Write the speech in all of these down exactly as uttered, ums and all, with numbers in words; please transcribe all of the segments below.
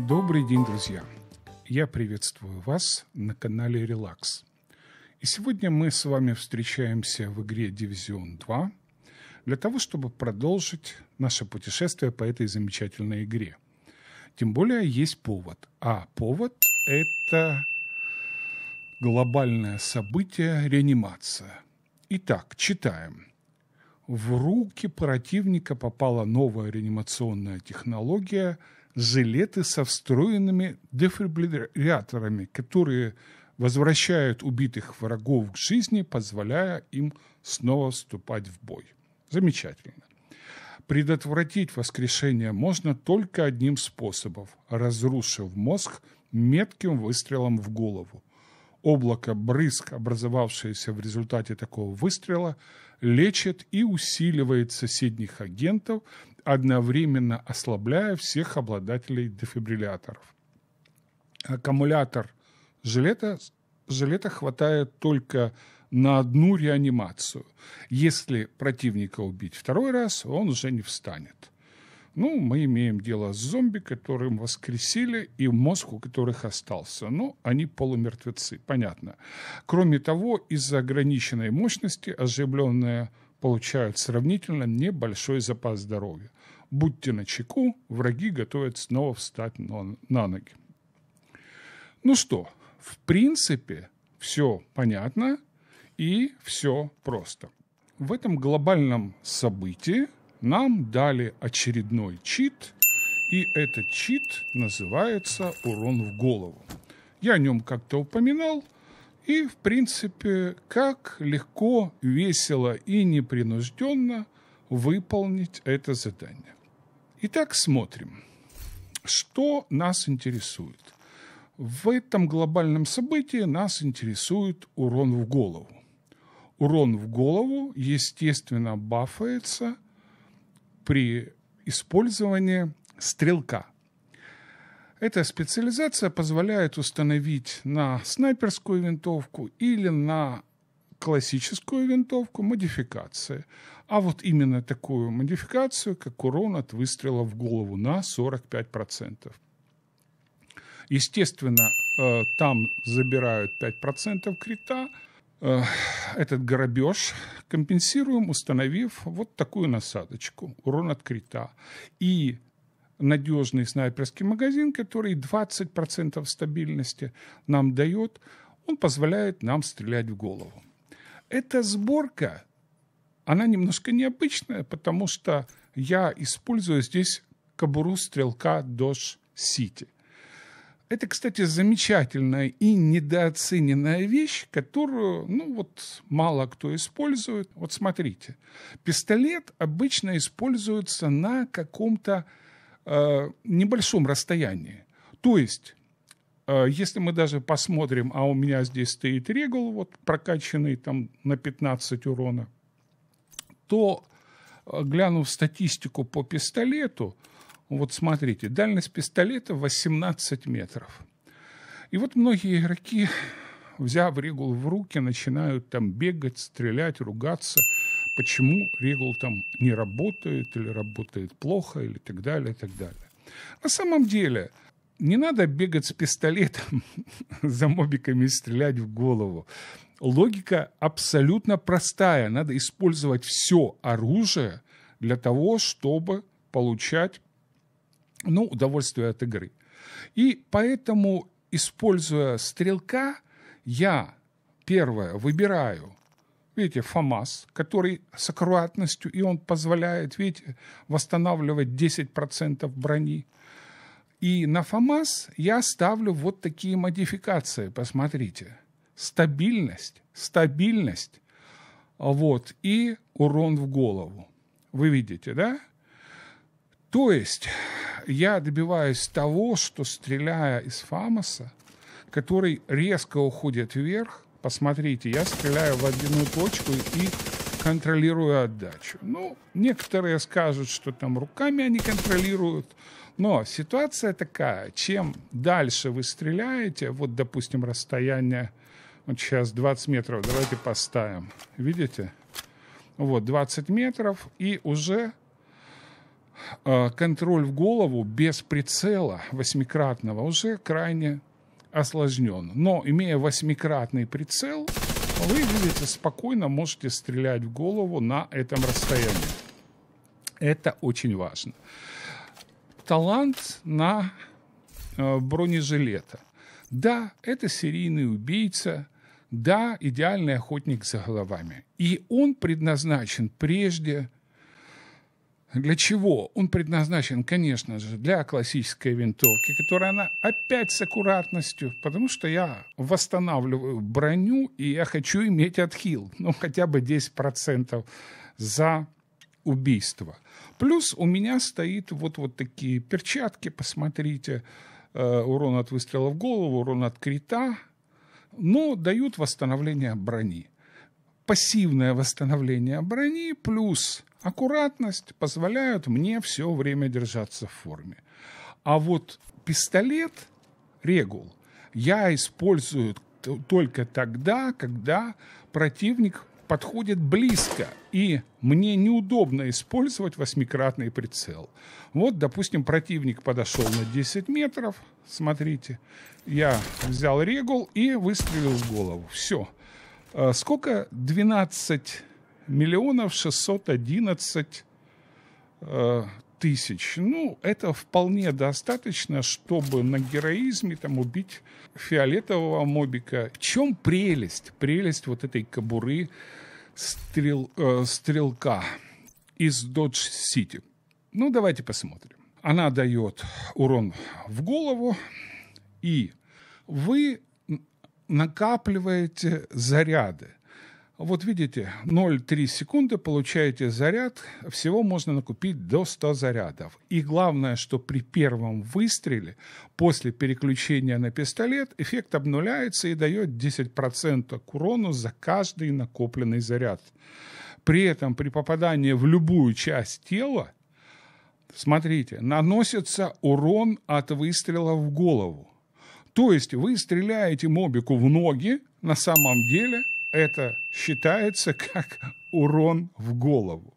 Добрый день, друзья! Я приветствую вас на канале Relax. И сегодня мы с вами встречаемся в игре Division два для того, чтобы продолжить наше путешествие по этой замечательной игре. Тем более есть повод. А повод – это глобальное событие реанимация. Итак, читаем. В руки противника попала новая реанимационная технология – жилеты со встроенными дефибрилляторами, которые возвращают убитых врагов к жизни, позволяя им снова вступать в бой. Замечательно. Предотвратить воскрешение можно только одним способом – разрушив мозг метким выстрелом в голову. Облако брызг, образовавшееся в результате такого выстрела, лечит и усиливает соседних агентов, одновременно ослабляя всех обладателей дефибрилляторов. Аккумулятор жилета, жилета хватает только на одну реанимацию. Если противника убить второй раз, он уже не встанет. Ну, мы имеем дело с зомби, которым воскресили, и мозг у которых остался. Ну, они полумертвецы, понятно. Кроме того, из-за ограниченной мощности оживленные получают сравнительно небольшой запас здоровья. Будьте начеку, враги готовят снова встать на, на ноги. Ну что, в принципе, все понятно и все просто. В этом глобальном событии нам дали очередной чит, и этот чит называется «Урон в голову». Я о нем как-то упоминал, и, в принципе, как легко, весело и непринужденно выполнить это задание. Итак, смотрим, что нас интересует. В этом глобальном событии нас интересует урон в голову. Урон в голову, естественно, бафается при использовании стрелка. Эта специализация позволяет установить на снайперскую винтовку или на классическую винтовку модификации. А вот именно такую модификацию, как урон от выстрела в голову на сорок пять процентов. Естественно, там забирают пять процентов крита. Этот грабеж компенсируем, установив вот такую насадочку, урон от крита. И надежный снайперский магазин, который двадцать процентов стабильности нам дает, он позволяет нам стрелять в голову. Эта сборка, она немножко необычная, потому что я использую здесь кобуру стрелка Dodge City. Это, кстати, замечательная и недооцененная вещь, которую, ну вот, мало кто использует. Вот смотрите, пистолет обычно используется на каком-то э, небольшом расстоянии. То есть, э, если мы даже посмотрим, а у меня здесь стоит регул, вот, прокачанный там на пятнадцать урона, то, э, глянув статистику по пистолету, вот смотрите, дальность пистолета восемнадцать метров. И вот многие игроки, взяв регул в руки, начинают там бегать, стрелять, ругаться. Почему регул там не работает, или работает плохо, или так далее, и так далее. На самом деле, не надо бегать с пистолетом за мобиками и стрелять в голову. Логика абсолютно простая. Надо использовать все оружие для того, чтобы получать ну, удовольствие от игры. И поэтому, используя стрелка, я, первое, выбираю, видите, ФАМАС, который с аккуратностью, и он позволяет, видите, восстанавливать десять процентов брони. И на ФАМАС я ставлю вот такие модификации, посмотрите. Стабильность, стабильность, вот, и урон в голову. Вы видите, да? То есть я добиваюсь того, что, стреляя из ФАМАСа, который резко уходит вверх, посмотрите, я стреляю в одну точку и контролирую отдачу. Ну, некоторые скажут, что там руками они контролируют, но ситуация такая, чем дальше вы стреляете, вот, допустим, расстояние, вот сейчас двадцать метров, давайте поставим, видите? Вот, двадцать метров, и уже контроль в голову без прицела восьмикратного уже крайне осложнен. Но, имея восьмикратный прицел, вы, видите, спокойно можете стрелять в голову на этом расстоянии. Это очень важно. Талант на э, бронежилета. Да, это серийный убийца. Да, идеальный охотник за головами. И он предназначен прежде... Для чего? Он предназначен, конечно же, для классической винтовки, которая она опять с аккуратностью, потому что я восстанавливаю броню, и я хочу иметь отхил, ну, хотя бы десять процентов за убийство. Плюс у меня стоит вот, вот такие перчатки, посмотрите, э, урон от выстрела в голову, урон от крита, но дают восстановление брони. Пассивное восстановление брони плюс аккуратность позволяют мне все время держаться в форме. А вот пистолет Регул я использую только тогда, когда противник подходит близко, и мне неудобно использовать восьмикратный прицел. Вот, допустим, противник подошел на десять метров, смотрите, я взял Регул и выстрелил в голову. Все. Сколько? двенадцать миллионов шестьсот одиннадцать э, тысяч. Ну, это вполне достаточно, чтобы на героизме там убить фиолетового мобика. В чем прелесть? Прелесть вот этой кобуры стрел, э, стрелка из Dodge City. Ну, давайте посмотрим. Она дает урон в голову, и вы накапливаете заряды. Вот видите, ноль целых три секунды получаете заряд, всего можно накупить до ста зарядов. И главное, что при первом выстреле, после переключения на пистолет, эффект обнуляется и дает десять процентов к урону за каждый накопленный заряд. При этом при попадании в любую часть тела, смотрите, наносится урон от выстрела в голову. То есть вы стреляете мобику в ноги, на самом деле это считается как урон в голову.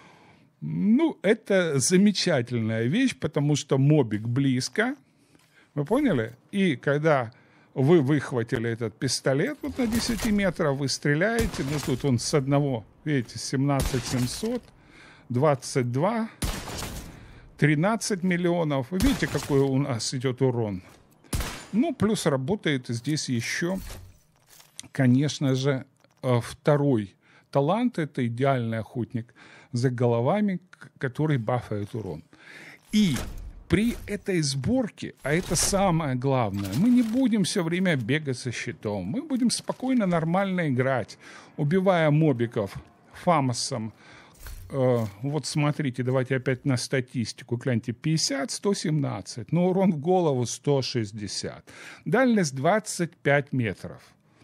Ну, это замечательная вещь, потому что мобик близко, вы поняли? И когда вы выхватили этот пистолет вот на десять метров, вы стреляете, ну тут он с одного, видите, семнадцать семьсот, двадцать два, тринадцать миллионов. Вы видите, какой у нас идет урон? Ну, плюс работает здесь еще, конечно же, второй талант – это идеальный охотник за головами, который бафает урон. И при этой сборке, а это самое главное, мы не будем все время бегать со щитом, мы будем спокойно, нормально играть, убивая мобиков фамосом. Э, вот смотрите, давайте опять на статистику, гляньте, пятьдесят, сто семнадцать, но урон в голову сто шестьдесят, дальность двадцать пять метров.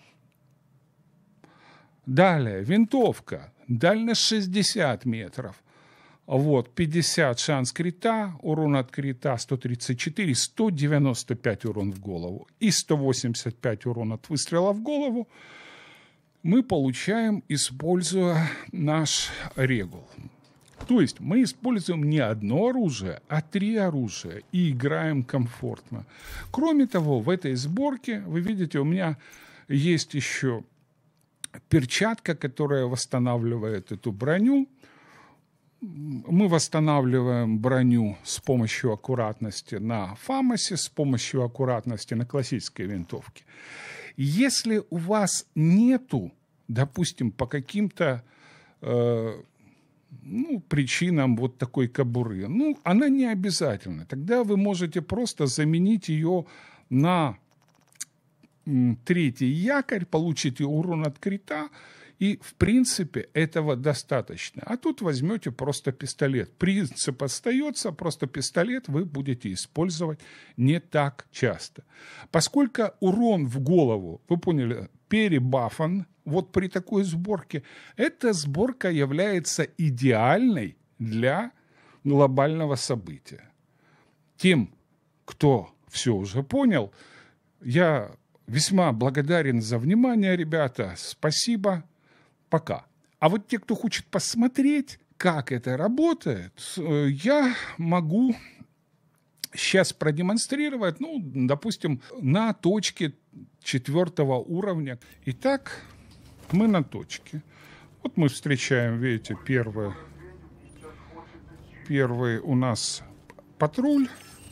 Далее, винтовка, дальность шестьдесят метров. Вот, пятьдесят шанс крита, урон от крита сто тридцать четыре, сто девяносто пять урон в голову и сто восемьдесят пять урон от выстрела в голову мы получаем, используя наш Регул. То есть мы используем не одно оружие, а три оружия и играем комфортно. Кроме того, в этой сборке, вы видите, у меня есть еще перчатка, которая восстанавливает эту броню. Мы восстанавливаем броню с помощью аккуратности на фамосе, с помощью аккуратности на классической винтовке. Если у вас нету, допустим, по каким-то э, ну, причинам вот такой кобуры, ну, она не обязательна. Тогда вы можете просто заменить ее на третий якорь, получите урон от крита, и, в принципе, этого достаточно. А тут возьмете просто пистолет. Принцип остается, просто пистолет вы будете использовать не так часто. Поскольку урон в голову, вы поняли, перебафан, вот при такой сборке, эта сборка является идеальной для глобального события. Тем, кто все уже понял, я весьма благодарен за внимание, ребята. Спасибо. Пока. А вот те, кто хочет посмотреть, как это работает, я могу сейчас продемонстрировать, ну, допустим, на точке четвертого уровня. Итак, мы на точке. Вот мы встречаем, видите, первый, первый у нас патруль.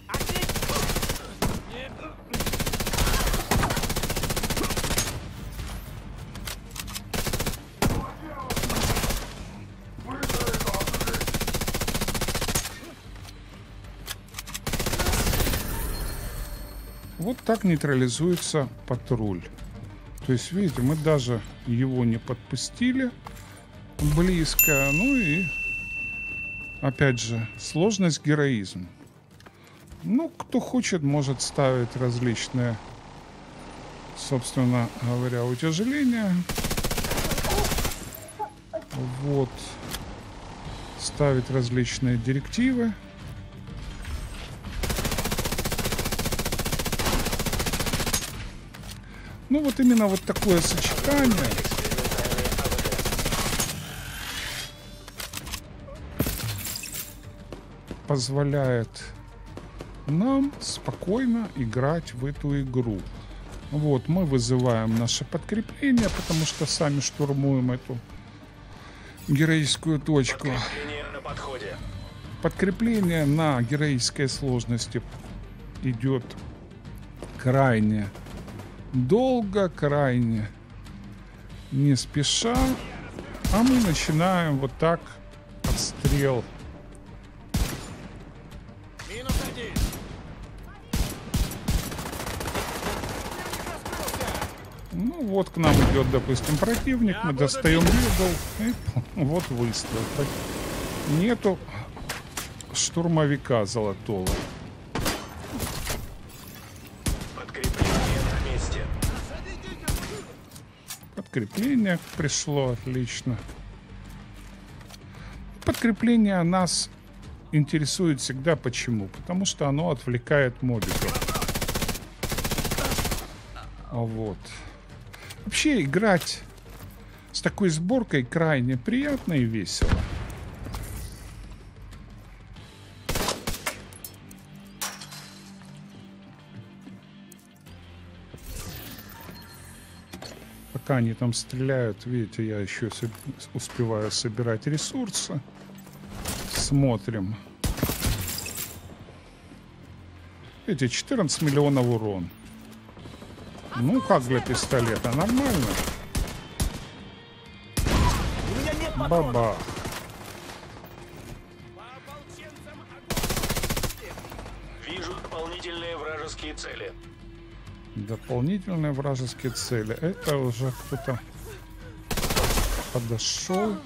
Вот так нейтрализуется патруль. То есть, видите, мы даже его не подпустили близко. Ну и, опять же, сложность, героизм. Ну, кто хочет, может ставить различные, собственно говоря, утяжеления. Вот. Ставить различные директивы. Ну, вот именно вот такое сочетание позволяет нам спокойно играть в эту игру. Вот, мы вызываем наше подкрепление, потому что сами штурмуем эту героическую точку. Подкрепление на подходе. Подкрепление на героической сложности идет крайне долго, крайне не спеша, а мы начинаем вот так отстрел. Минус один. Ну вот к нам идет, допустим, противник, мы достаем левел, и вот выстрел. Нету штурмовика золотого. Подкрепление пришло, отлично. Подкрепление нас интересует всегда. Почему? Потому что оно отвлекает мобиков. Вот. Вообще играть с такой сборкой крайне приятно и весело. Пока они там стреляют, видите, я еще успеваю собирать ресурсы. Смотрим. Видите, четырнадцать миллионов урон. Ну, как для пистолета, нормально. Баба. Вижу дополнительные вражеские цели. Дополнительные вражеские цели. Это уже кто-то подошел.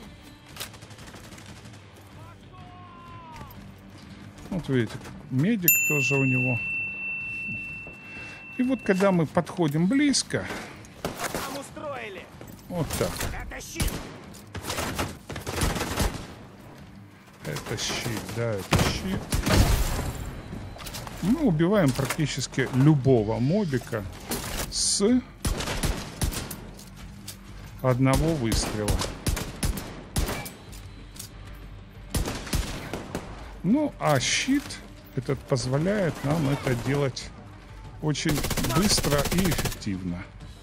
Вот видите, медик тоже у него. И вот когда мы подходим близко, вот так. Это щит, да, это щит. Мы убиваем практически любого мобика с одного выстрела. Ну, а щит этот позволяет нам это делать очень быстро и эффективно.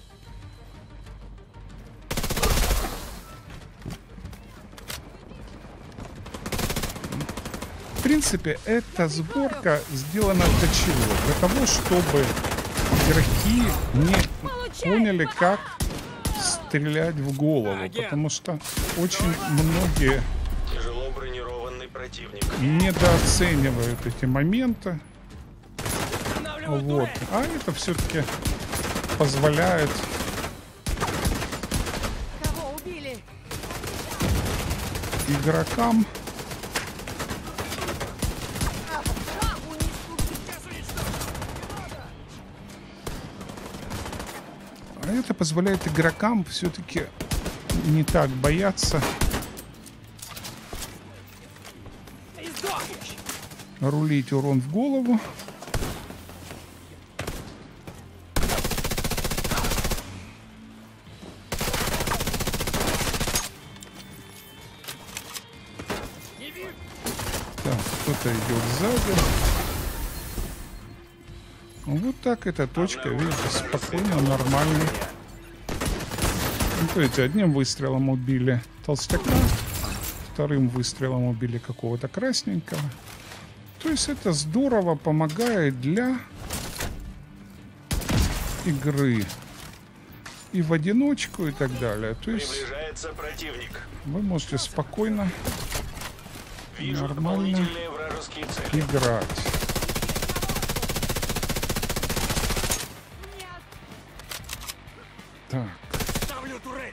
В принципе, эта сборка сделана для чего? Для того, чтобы игроки не поняли, как стрелять в голову. Потому что очень многие Тяжело бронированный противник. недооценивают эти моменты. Вот. А это все-таки позволяет игрокам а это позволяет игрокам все-таки не так бояться рулить урон в голову. Так, кто-то идет сзади. Вот так эта точка, видите, спокойно, нормально. Вот эти одним выстрелом убили толстяка, вторым выстрелом убили какого-то красненького. То есть это здорово помогает для игры. И в одиночку, и так далее. То есть Приближается противник. вы можете спокойно, Вижу нормально дополнительные вражеские цели. играть. Так. Ставлю турель.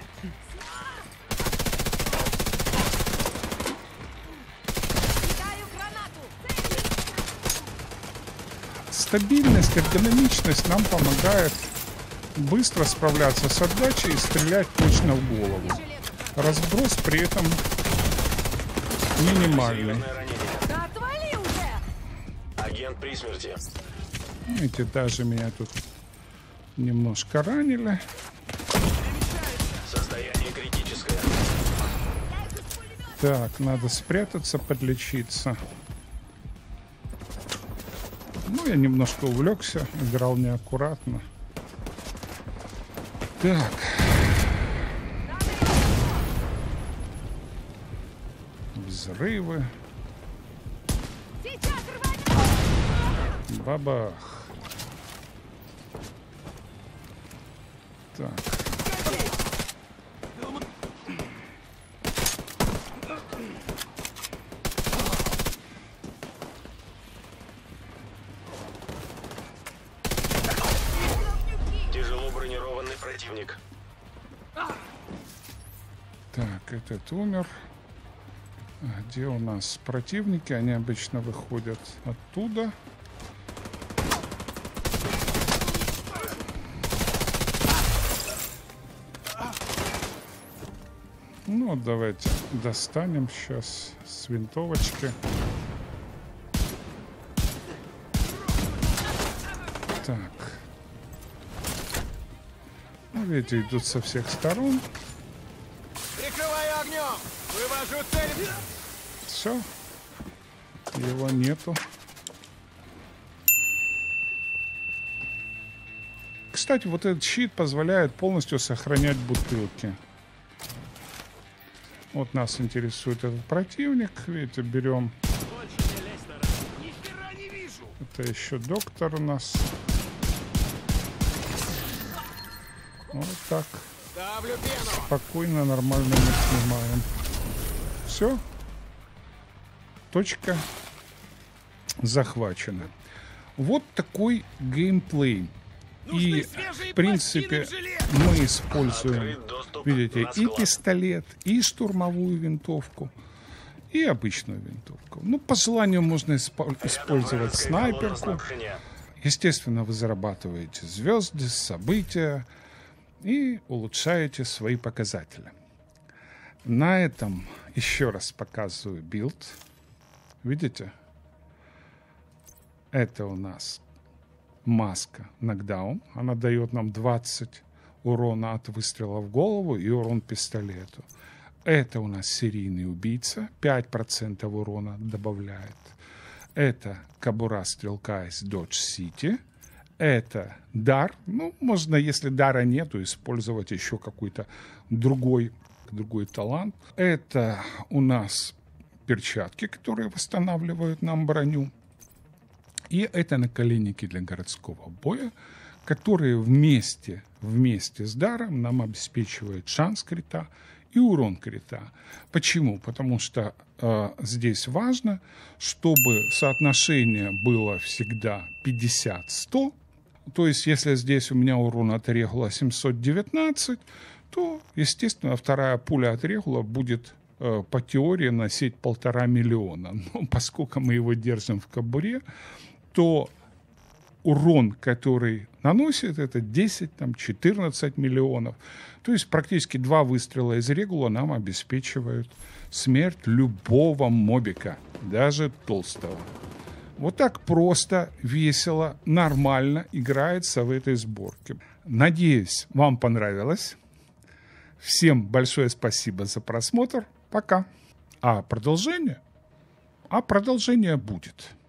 Стабильность, эргономичность нам помогает быстро справляться с отдачей и стрелять точно в голову. Разброс при этом минимальный. Серьезное ранение. Да отвали уже! Агент при смерти. Видите, даже меня тут немножко ранили. Состояние критическое. Так, надо спрятаться, подлечиться. Ну, я немножко увлекся, играл неаккуратно. Так. Взрывы. Сейчас рвать! Бабах. Так. Тяжело бронированный противник. Так, этот умер. А где у нас противники? Они обычно выходят оттуда. Ну, вот давайте достанем сейчас с винтовочки. Так. Ну, видите, идут со всех сторон. Прикрываю огнем. Вывожу цель. Все. Его нету. Кстати, вот этот щит позволяет полностью сохранять бутылки. Вот нас интересует этот противник. Видите, берем. Это еще доктор у нас. Вот так. Ставлю пену. Спокойно, нормально мы снимаем. Все. Точка захвачена. Вот такой геймплей. И, в принципе, мы используем, видите, и пистолет, и штурмовую винтовку, и обычную винтовку. Ну, по желанию можно использовать снайперку. Естественно, вы зарабатываете звезды, события и улучшаете свои показатели. На этом еще раз показываю билд. Видите? Это у нас маска нокдаун. Она дает нам двадцать урона от выстрела в голову и урон пистолету. Это у нас серийный убийца. пять процентов урона добавляет. Это кобура стрелка из Dodge City. Это дар. Ну, можно, если дара нету, использовать еще какой-то другой, другой талант. Это у нас перчатки, которые восстанавливают нам броню. И это наколенники для городского боя, которые вместе, вместе с даром нам обеспечивают шанс крита и урон крита. Почему? Потому что э, здесь важно, чтобы соотношение было всегда пятьдесят сто. То есть, если здесь у меня урон от регула семьсот девятнадцать, то, естественно, вторая пуля от регула будет э, по теории носить полтора миллиона. Но поскольку мы его держим в кобуре, то урон, который наносит, это десять-четырнадцать миллионов. То есть практически два выстрела из регула нам обеспечивают смерть любого мобика, даже толстого. Вот так просто, весело, нормально играется в этой сборке. Надеюсь, вам понравилось. Всем большое спасибо за просмотр. Пока. А продолжение а продолжение будет.